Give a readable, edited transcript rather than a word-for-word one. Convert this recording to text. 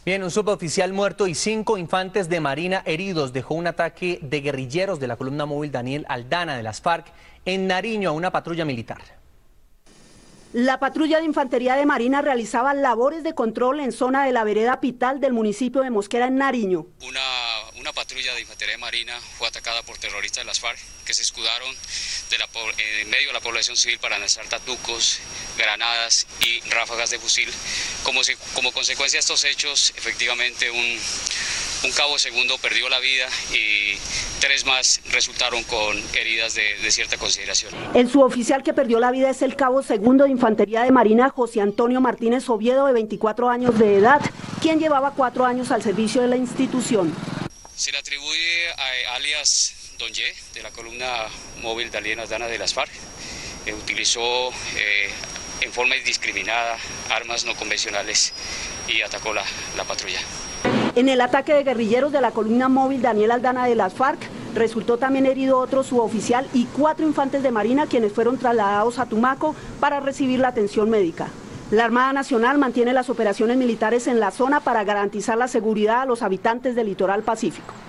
Bien, un suboficial muerto y 5 infantes de Marina heridos dejó un ataque de guerrilleros de la columna móvil Daniel Aldana de las FARC en Nariño a una patrulla militar. La patrulla de infantería de Marina realizaba labores de control en zona de la vereda Pital del municipio de Mosquera en Nariño. Una patrulla de infantería de Marina fue atacada por terroristas de las FARC que se escudaron en medio de la población civil para lanzar tatucos, granadas y ráfagas de fusil. Como consecuencia de estos hechos, efectivamente un cabo segundo perdió la vida y 3 más resultaron con heridas de cierta consideración. El suboficial que perdió la vida es el cabo segundo de infantería de Marina, José Antonio Martínez Oviedo, de 24 años de edad, quien llevaba 4 años al servicio de la institución. Se le atribuye a alias Don Ye, de la columna móvil Daniel Aldana de las FARC. Utilizó en forma indiscriminada armas no convencionales y atacó la patrulla. En el ataque de guerrilleros de la columna móvil Daniel Aldana de las FARC, resultó también herido otro suboficial y 4 infantes de Marina, quienes fueron trasladados a Tumaco para recibir la atención médica. La Armada Nacional mantiene las operaciones militares en la zona para garantizar la seguridad a los habitantes del litoral pacífico.